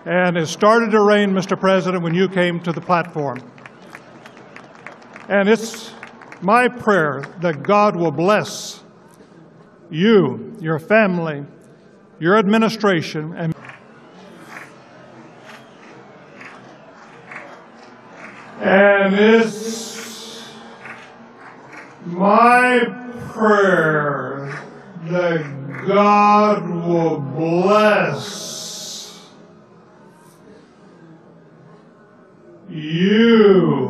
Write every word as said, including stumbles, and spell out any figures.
And it started to rain, Mister President, when you came to the platform. And it's my prayer that God will bless you, your family, your administration, and And it's my prayer that God will bless you